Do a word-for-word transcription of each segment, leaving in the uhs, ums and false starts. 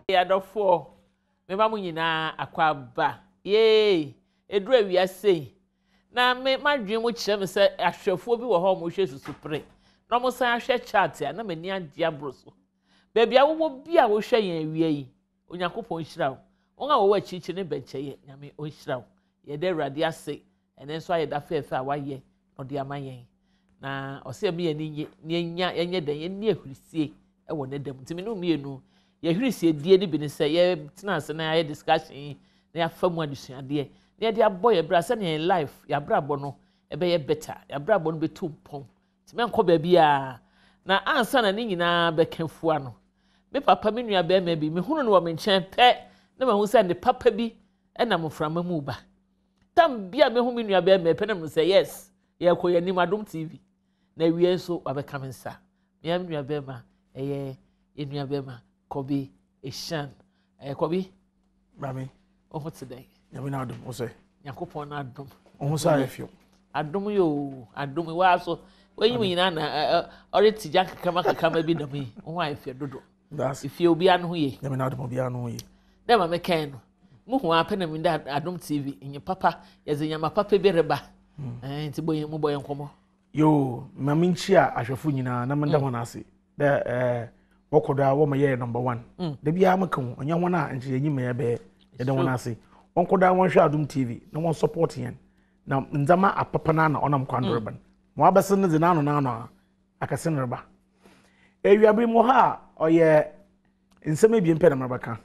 Yadofo me ba mu nyina akwa ba ye edru awia sei na me madwen mu kire me se ahwefo bi wo ho mo hwe susu pre na mo san ahwe chat ya na mani ade abroso ba bia wo bi a wo hwe yan awia yi Onyankopon hira wo on a wo wa chichi ne benche ye nyame on hira wo ye de awurade ase ene so aye da fefe a waye no de amayen na ose me ye ni nya yenye den ye ni ahurisie e wo ne dam ntimi no mienu ye hwirisie die ni bi ne se ye tena se na ye discussion na ya famu adusuade na ye de aboy ye bra se na life ya bra bo no e be ye better ya bra bo no be tum pom ntimi enko ba bia na ansa na ni nyina be kenfua no me papa me nua be ma bi me hunu no wo me nchen pe na ma hu se ne papa bi e na moframa mu ba tam bia me hu me nua be ma pe na me se yes ye ko ye ni Adom T V na wie nso wa be kamensa me am nua be ma eye ye nua be ma Kobi Eshan eh Kobi Mami oho today Yami na Adom o say Yakopon na Adom oho say afio Adom yo Adom wa so when you nyina na already jack kama kama bi dam yi oho afio dodo that's if you be an hu ye Yami na Adom obi anu ye dem ma ken no mu hu apena mi da Adom T V nyi papa yeze nyama papa bi reba eh nti boye mu boye nkomo yo mami nchi a ahwefo nyina na menda ho na ase da eh wokoda wo maye number one da bia maka ho onya wona nche yenyi me be yeda wona ase wonkoda won hwe Adom T V na won support yen na nzama apapa na na onam kwandorban mo abese ne zina no na no akase ne reba ewiabe mo ha oye nseme bi mpe na mabaka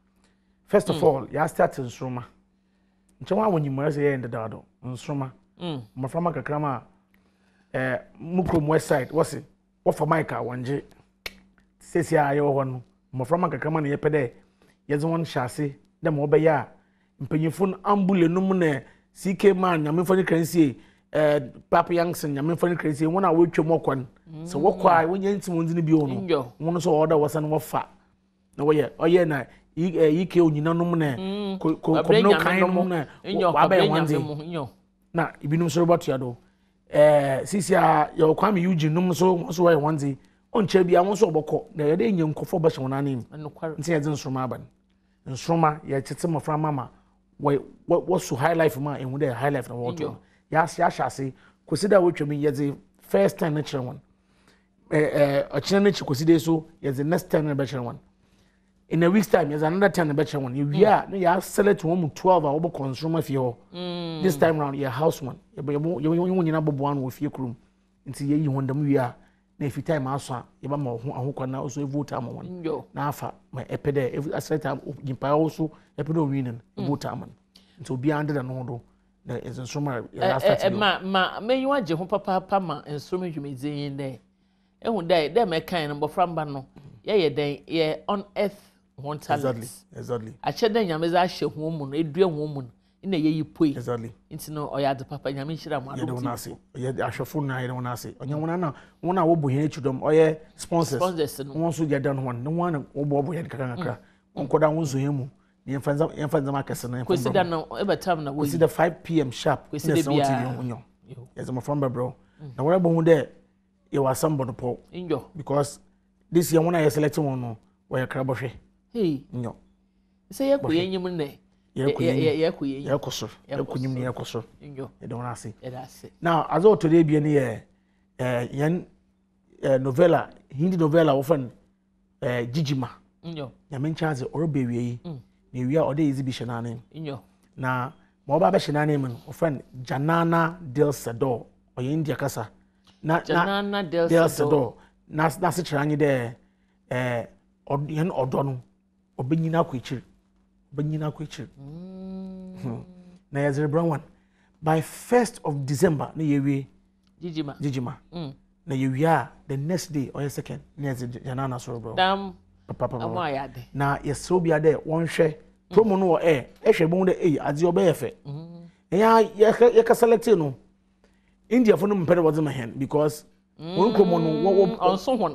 first of all ya start nsroma nche wa wonyi mo ase ye ndadado nsroma mo frama kakrama eh mukrom west side wose wo for Michael wanje sesi aye wo no mo frama kakrama ne yepede yeze won hyase dem wo be ya mpanyifo ambule num na C K man nyame fani kransie eh Papa Youngson nyame fani kransie wona wo twem okwan so wo kwa wonya ntim ndini bi ono won so order wasan wo fa na wo ye oye na E K onyina num na ko ko no kan num na wa ba wanze na ibinum so robot yado eh sisi a ye kwame Eugene num so so wa wanze onche bia won so oboko na ye de nyankofo ba hwona nim nti ye nsroma aban nsroma ye tete mofra mama we what so high life ma en de high life na wato ya sia hyase kosida wo twemi ye the first time na chere won eh eh a chere na chikoside so ye the next time na be chere won in a week's time there's another time na be chere won you ya na ya select one twelve a wo be nsroma fie ho this time round your house one ye you nyina bobo an wo fie krum nti ye yi hondam wi na if time aso ye ba ma ho ahokwana also vote am won na afa ma epede every select time yimpa also epede win vote am nti obi ande da no do na ensroma last time ma ma me yu age ho papa papa ma ensroma dwumedin de ehun dai dem e kan no boframba no ye ye den ye on earth one talent exactly exactly a che den nyame za hye ho mu no edue ho mu no ina ye yi poi exactly nti no oya de papa nyame hira mu Adom T V ye de ahwefo na ye de wona ase onya wona na wona wo bohia chudom oye sponsors sponsors no won so ye dan ho no wona wo bo bohia kakra kakra onkoda won so hemu ye fanza ye fanza makase na ye ko sida no e betam na wo sida five p m sharp ko sida bia onyo yes mo from bro na wona bo hu de ye wa somebody po injo because this year wona ye select won no wo ye kra bohwe hey nyo se ye ko yenyim ne ye ko ye ye ko ye ye ko so ye ko nyim ne ye ko so injo ye don ase ye da ase now as o today bi ne ye eh yan novella hindi novella wo fan eh jijima injo ya men chance orobe wie yi na wi a ode exhibition anen injo na ma oba be shina anen wo fan Janana Del Sedor o ye India kasa na Janana Del Sedor na na se kira anyi de eh yan odo no obenyina akwachi obenyina akwachi mm na ya zero brown one by first of December na ye wi jijima jijima mm na ye wi a the next day or second na Janana so bro dam papa amoyade na yeso bia de won hwe promo no wo eh ehwe bon de eh ade obeyefe mm ya ye ka select no India for no mpere wo zema hen because won komo no wo onso hon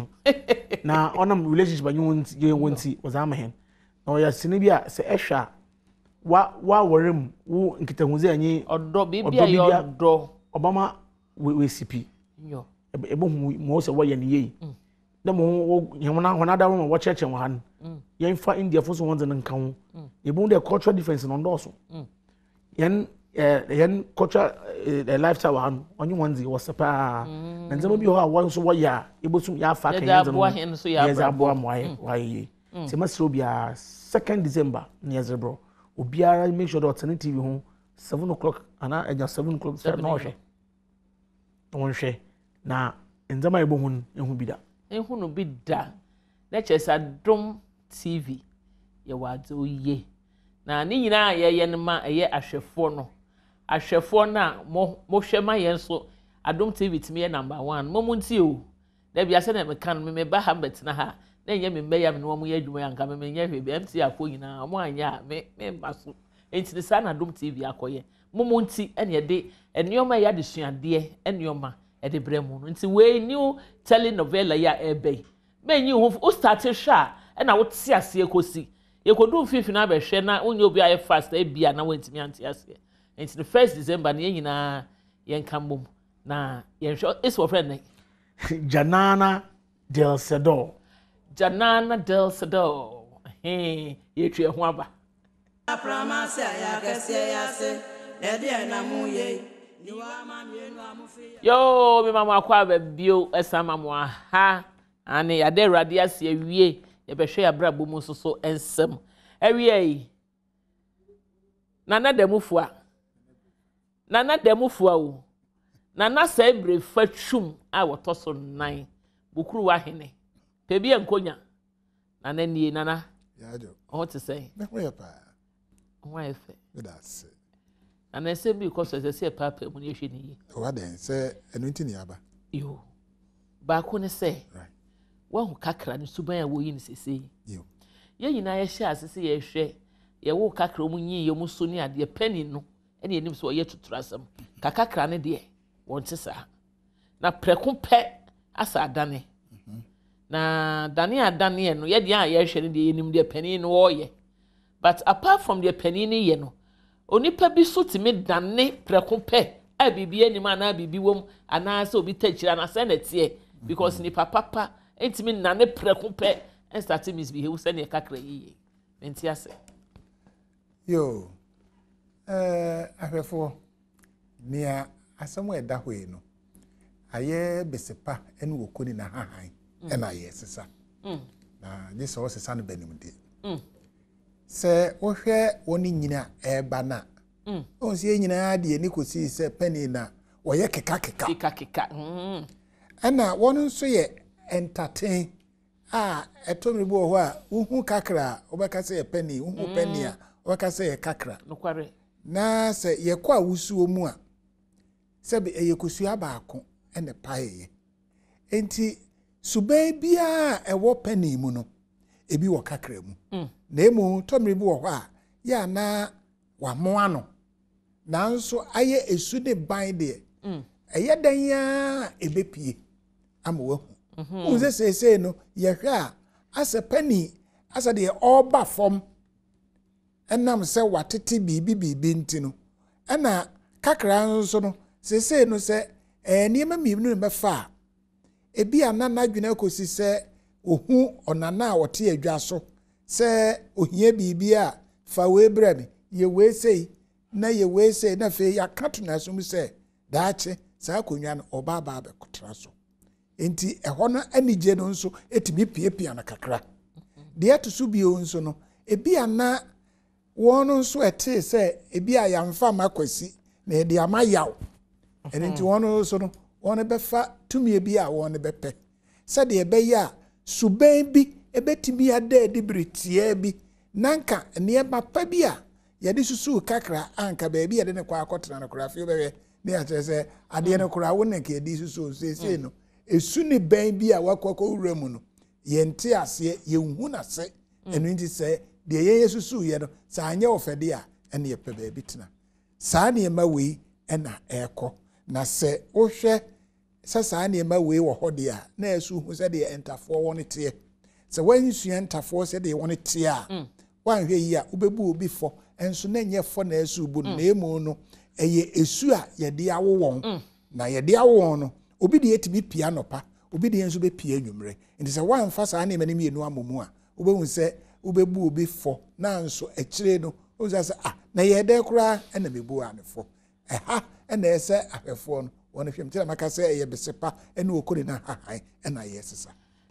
na onam relationship anyu ye wonti wo zama hen na ya sine bia se ehwa wa wa worem wo nkitahuze anyi odo bibia ye odo obama we sipi yo ebo hu mo se wo ye ne yi dem wo hemona hona da wo wo cheche wo han yen fa India for so ones and count you bound their cultural difference and also yen yen culture lifestyle one on you ones was a pa and some of you are one so what ya able to ya fa can yen so ya abo why why se masro bia second December near zebro obiara make sure the alternative home seven o'clock and I seven o'clock no she no she na nzama ebo hun ehu bi da ehu no bi da lectures Adom T V ye wadzo ye na ni nyina ye ye ma ye ahwefo no ahwefo na mo mo hwema ye so Adom T V timi ye number one mo munti o da bia se na me kan me me ba ha bet na ha na nye me meya me no mo ye adwuma yanka me nye hwe bi M T afo nyina mo anya me me baso enti sa na Adom T V akoye mo munti ene de enioma ya de suade enioma e de bremu no nti we new telenovela ya ebe menyi hu o start sha e na wo ti ase ekosi ye kodu fifi na be hwe na onye obi aye fast e bia na wantimi ante ase nti the first December na nyina ye nkamom na ye hwe is for friend Janana del Sedor Janana del Sedor eh ye tue ho aba Apramase ya kese ya se e de na mu ye yo mi mama akwa ba bio esama mo aha ane ya de rade ase awie ye be hwe ya brabo mu so so ensem awie yi nana demufua nana demufua o nana sebre fatwum a wotoso nan bukuru wa hene pebi enkonya nana nie nana yajo o te say me ho pa ho efe that's and I say because as I say papa mun ye hwe ni what then say enu nti ni aba yo ba ko ne say right wa hu kakra ne suban a wo yi ne sese yo ye nyina ye hye asese ye hwe ye wo kakra mu nyi ye mu so ni ade penny no ene enim so ye tuturasam kakakra ne de won te sa na preko pe asa adane na dane adane no ye de a ye hwe ne de enim de penny no wo ye but apart from the penny ne ye no onipa bi so timi dane preko pe a bibie ni ma na bibi wom ana se obi tachira na se na tie because ni papa papa entimi nane preko pe and start misbehave se ne kakra yi enti ase yo eh ahwefo nia asamo eda hoyi no aye besepa ene wokoni na hahan ena ye sesa mm na je so sesa no banim de mm se wo hwe woni nyina eba na mm on se nyina de ni kosi se penny na wo ye keka keka keka keka mm ana wonu nso ye entertain ah etomri bo ho a uhu kakra obeka se ye penny uhu penny a obeka se ye kakra no kware na se ye kwa wusuo mu a se be ye kosu abaako ene paye enti suban bia ewo penny mu no ebi wo kakra mu mm. na emu tomri bi wo ho a ya na wa mo ano nanso aye esu de ban de mm. eye dan ya ebepie ama wahu mhm unze sese no ye hwe a asa penny asa de oba fom enam se watete bibi bibi ntino ena kakra nso no sese no se enima mi no mefa ebi anana dwena kosi se ohu onana a wote adwa so se ohie bibi a fa we brami ye we sei na ye we sei na fe ya katuna so mu se daache sa akonwa no oba ba be kotra so enti eho no anije no nso etimi piepia na kakra de atosu bio nso no ebi ana wono nso ete se ebi a yamfa makwasi na e de amayaw enti wono nso no wono befa tumi ebi a wono bepe se de ebe ya suban bi ebetimi ade de britie bi nanka ne ba bi a ye de susu kakra anka ba bi ye de ne kwa akotra na kura fi bebe ne ya se ade ne kura wo ne ke di susu sese no esu ni ban bi a wakoko wura mu no ye nte ase ye hu na se enu nti se de ye yesusu ye no sa anya ofede a ene ye pe ba bi tena saa ne ma wei ena eko na se wo hwe se saa ne ma wei wo hode a na esu hu se de entafo wo ne te se wansu entafo se de wo ne te a wan hwe yi a ubebu obi fo enso na nye fo na esu bu na emu no eye esu a ye de awo won na ye de awo won no obi de etimi pia nopa obi de enso be pia nwumre nti se wan fa saa ne mani mienu amomu a obehu se ubebu obi fo na nso echire no o say ah na ye de kura e na mebu anefo eh ha e na ese ahwefo no won hwem tira maka say ye besepa e na okori na hahan e na ye sesa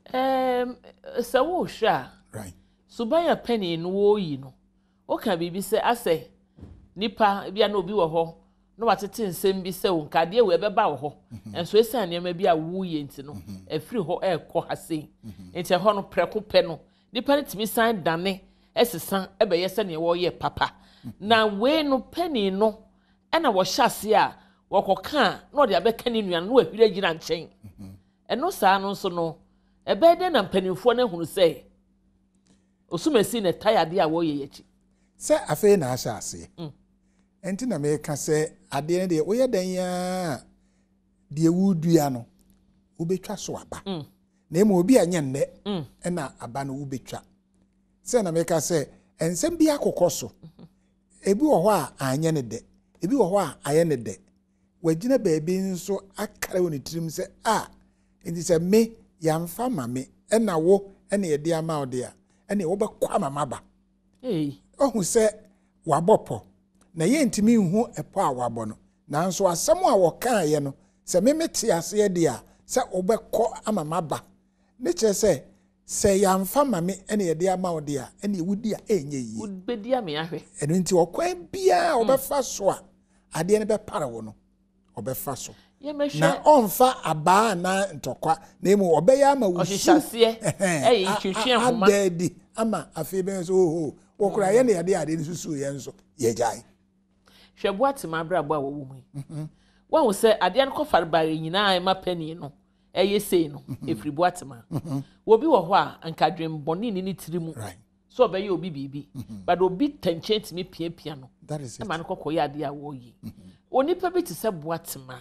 em se wo hwa right subaya penny no wo yi no o ka bibi se ase nipa bia na obi wo ho no watete nsem bi se wo nkade we beba wo ho enso esa nneema bi a wo yi enti no afiri ho e kɔ hase enti ho no preko pe no nipa ne timi san dane esesa ebe ye se ne wo ye papa na we no penny no e na wo hyase a wo koka na ode abeka ne nua no ahwire gina nkyɛn eno saa no nso no ebe de na mpanimfo na hunu se osumesi ne tayade a wo ye yechi se afi na ahyase enti na me ka se ade ne de wo ye dan ya de wudua no wo betwa so aba na emu obi anya nne e na aba no wo betwa se na me ka se ensem bi akokoso ebi wo ho a anya ne de ebi wo ho a aye ne de wagina baabi nso akara woni tirim se a enti se me yamfa mame e na wo e na ye de ama ode a e na wo bekwa mama ba eh ohu se wabopo na ye ntimi hu epo a wabo no nanso asem a woka ye no se memete ase de a se obekọ amama ba ne che se se yamfa mame ene ye de ama ode a ene wudi a enye yi wudbedi ame ahwe eno nti okwan bia obefa so a ade ne be para wo no obefa so ye mehwe na onfa aba na ntokwa na emu obeya ama wusu ohihase eh itwetwe homa adadi ama afi ben so ho wokura ye ne yade ade susu ye nso ye jai hwebo atema abrabo a wo wo mu mhm wa wo se ade an kofare bare nyina ma pani no eye sei no efribo atema wo bi wo ho a ankadwen boni ni ni tirimu right so obeye obi bibi but obi tenchent mi pia pia no that is it ma no kokoye ade a wo yi onipa bi te se bo atema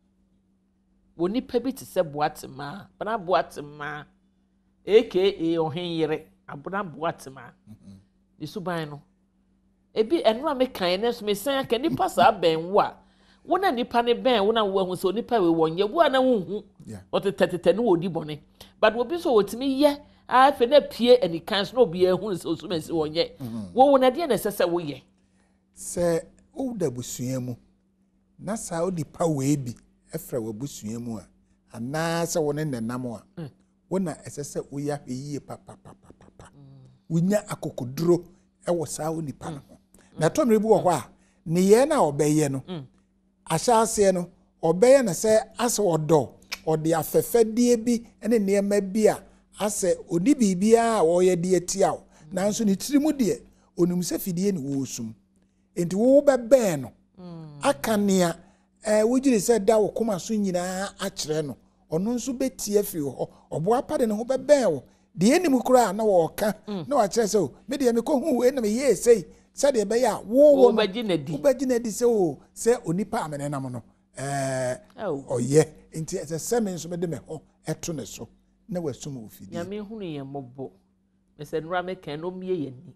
onipa bi te se bo atema bana bo atema aka ohenyere abuna bo atema di suban no ebi enura me kan ne so me san aka nipa sa ben wo a wona nipa ne ben wona wo hu so nipa we wonye wo na wo hu o tetetete ne wo di bone but obi so wotimi ye a fe na pie anikan so obi ehun so so mesi wonye wo wona de na sese wo ye se o da busua mu na sa o di pa we bi efra wa busua mu a ana se wona nenam a wona esese wo ya hwe papa papa papa wonya akokoduro e wo sa o nipa no na to mre bi wo ho a ne ye na obeye no ahyase no obeye na se ase odo ode afefedie bi ene neema bi a ase odi bibia a wo ye de atia wo nanso ne tirimu de onum se fidie ne wo sum enti wo bebe no akanea eh wogire se da wo koma so nyina a kire no ono nso betie fi ho obo apade ne ho bebe wo de enim kura na wo ka na wa kire se o me de me ko hu we na me ye sei se de be ya wo wo obaginadi obaginadi se o se onipa amene nam no eh oye enti se se me nso me de me ho eto ne so na wasum ofidi ya me hunu ye mobo me se nura me kan no mie ye ni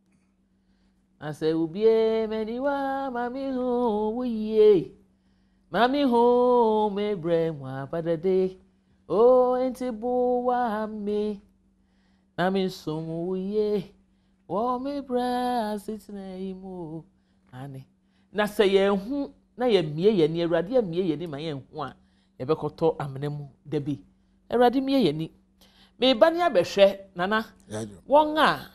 ase ubie mediwa mami hu wuye mami hu me bre mwa padade o enti bu wa me na me sum wuye wo me bra sitna imu ane na se ye hu na ye mie ye ni awrade ye mie ye ni ma ye hu a ye bekoto amnemu dabi awrade mie ye ni me ba ni abehwe nana won a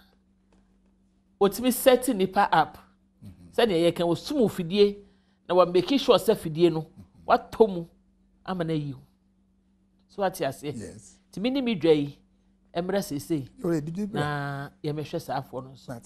otimi set nipa up se ne ye kan wo sumu fidie na wa make sure se fidie no watomu amana yi so ati ase yes timi ni mi dwai emra sese yo did you na ye mehwe saafo no so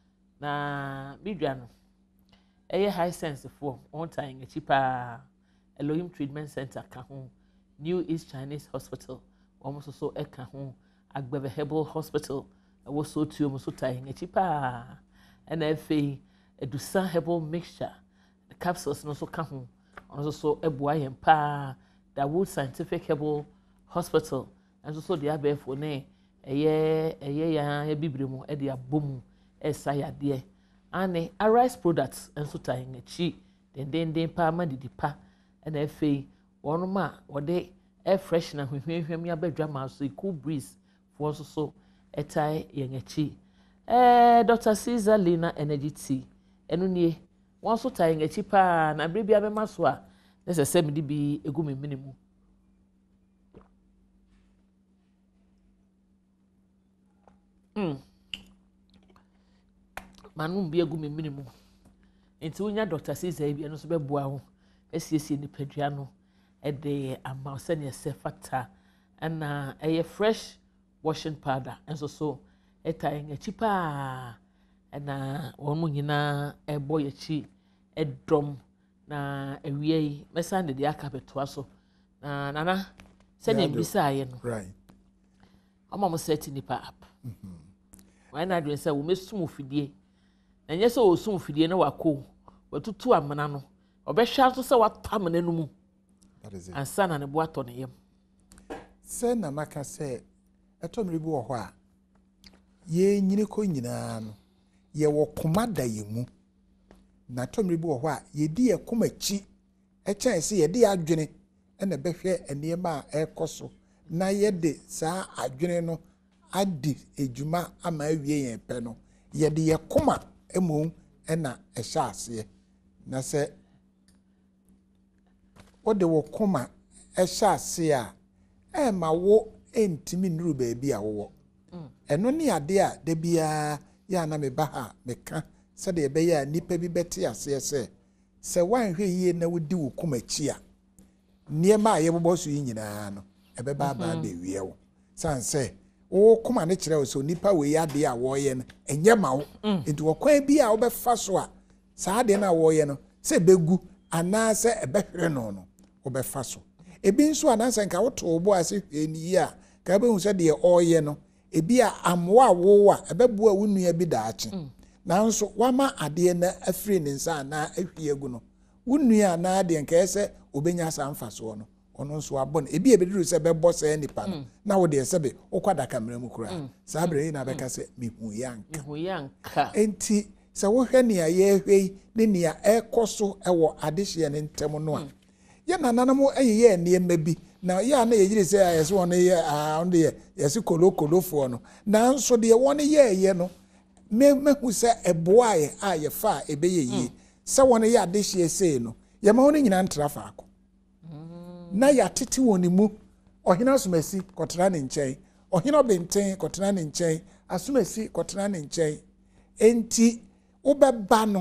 na midwa no eye high sense for on time chipa Elohim Treatment Center ka ho New East Chinese Hospital almost so e ka ho Agbebe Herbal Hospital wo so tuo mo so time chipa and efe edusa herbal mixture the capsules no so ka ho on so eboa yen pa Dawood Scientific Herbal Hospital and so the abefo ne eye eye ya ya bibremu e de abom esa yade ane Arise products and so tie nchi den den den pa ma didi pa na efe wonu ma wode air freshener hwehwehwem ya badwa ma so cool breeze for so so etai yen nchi eh Doctor Caesar Lina Energy Tea enu nie won so tai ngachi pa na bre bia be maso a na se se me di bi egu me minimu mm manum bi egu me minimu enti wonya Doctor Caesar bi eno so be boa ho esiesie ni padua no e de ama se ne se fata ana eye fresh washing powder enso so etai ngachi pa na won nyina ebo yachi edom na ewie yi mesa ne de aka betoa so na nana se ne bisa aye no right ama mo set nipa up mhm why na do say wo mesum fidie na nye se wo sum fidie na wako watutu amana no obehwa so se watam na numu that is it ansa na ne bo ato ne yam se na maka se etomri bi wo ho a ye nyine ko nyina no ye wo komada yemu na tomri bi wo ho a ye di ye komachi e chan se ye di adwene ena behwe eniema a ekoso na ye de saa adwene no adi ejuma ama awie yen pe no ye de ye koma emu ena ehya ase na se o de wo koma ehya ase a e ma wo entimi nuru ba bi a wo eno ni ade a de bia ya na me ba ha me ka se de be ya nipa bi beti ase se se wan hwe yie na wodi wo komachi a niema a ye bobo so yi nyina no e be ba ba be wie wo san se wo koma ne kire wo so nipa we ya de a wo ye no enye ma wo enti wo kwan bi a wo be fa so a saa de na wo ye no se begu ana se e be hwere no no wo be fa so ebi nso ana se nka wo to wo bo ase hwe ni yi a ka be hu se de o ye no ebi a amwa wo a ebebu a wunua bi daache nanso wama ade na afiri ne nsa na ahwie gu no wunua na ade nka ese obenya sanfa so no ono nso abon ebi ebeduru se bebo se nipa no na wo de se be okwada kamera mu kura sa bre na beka se mihu yanka mihu yanka enti se wo hwe ne aye hwe ne ne ekoso ewo adehye ne ntem no a ye nananam ayeye ne mabi na ya na yiri se ayese won ye ah on de yesi kolo kolo fo no na nso de won ye ye no me mehu se eboa ye aye fa ebe ye yi se won ye adehye se no ye ma won nyina ntra fa ako na ya tete woni mu ohina asumasi kotra ne nchen ohina benten kotra ne nchen asumasi kotra ne nchen enti ubeba no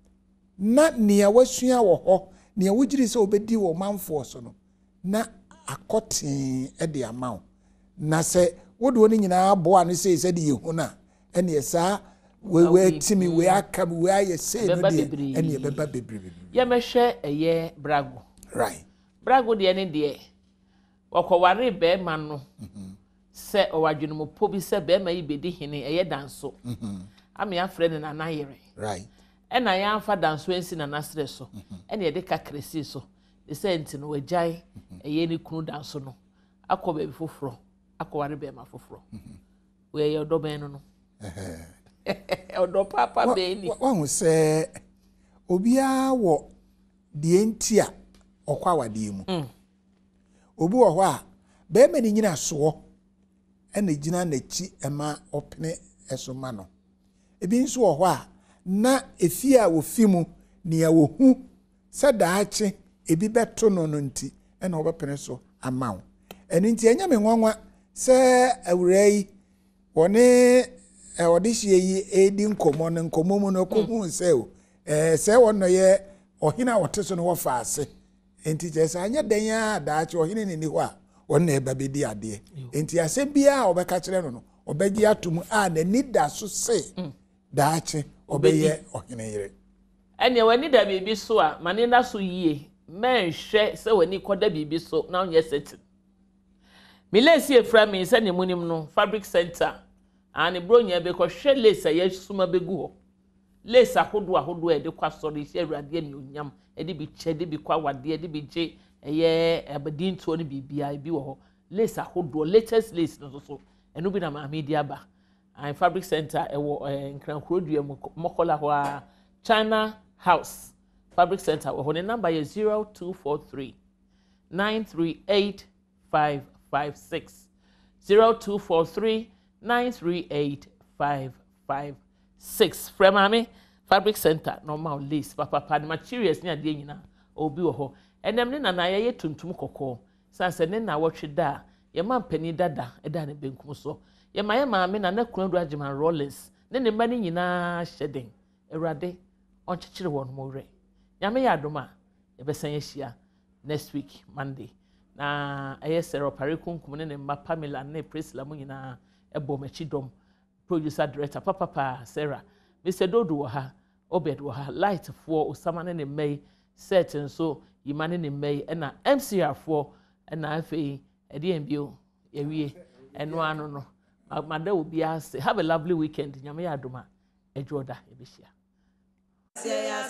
na nia wasua wo ho nia wugiri se obedi wo manfo so no na akotin e de amaw na se wodo woni nyina aboa no se se de yehu na ene sa we we timi we aka we aye se no de ene beba bebrebe ye mehwe eye brago right brago de ene de wakoware be ma no se owadwene mo pobi se be ma ibedi hene eye danso mhm ame afre ne na nayere right ena ya amfa danso ensi na nasre so ene ye de kakresi so de senti no wajai eye ni kunu danso no akọ be foforo akọware be ma foforo we ye odo ben no no eh odo papa be ni wa hu se obia wo de entia okwa awade mu obi wo ho a be ma ni nyina so ena gina na chi ema opene eso ma no ebi nso wo ho a na efi a wo fi mu ne a wo hu se daache ebi beto no no nti ena wo bepene so amaw eni nti enya me nwanwa se awurai woni e odihie yi edi nkomo no nkomo mu no ko hu se o eh se wonno ye ohina wote so no wo faase enti je se anya dan ya daache ohina ni ni ho a wonna e ba bedi ade enti asem bia obeka kire no no obegi atum a na ni da so se daache obeye ohina yire ene wani da bibi so a mane na so yie men hwe se wani koda bibi so na onye set mi lesi efra mi se ne munim no fabric center ani bronya be ko hwe lace ya suma begu ho lace ahodo ahodo e de kwasori se awurade ni onyam e de bi che de bi kwa wade e de bi je eye abadin to ne bibia bi wo ho lace ahodo latest lace no so enu bi na ma media ba an fabric center e wo nkrankrodua mokola ho a China House Fabric Center. Our number is zero two four three nine three eight five five six zero two four three nine three eight five five five six Fremame Fabric Center normal lace papa pa the materials ni ade nyina obi wo ho enem ne nana ye tuntum kokko sanse ne na wotwe da ye ma mpani dada eda ne benkum so ye ma ye ma me na na kunu do agiman rollers ne ne ma ne nyina hyeden ewrade on chichire won mo re nyame ya adoma e besan ye hia next week Monday na eye sero pare kunkum ne ne ma Pamela ne Priscilla mo nyina ebo machi dom producer director papa pa Sarah Mister Dodo wo ha Obed wo ha light for Osama ne ne mai set nso yimane ne mai na M C R for na afei e de mbio ewie eno ano no mada obi ase have a lovely weekend nyame ya adoma ejoda ebehia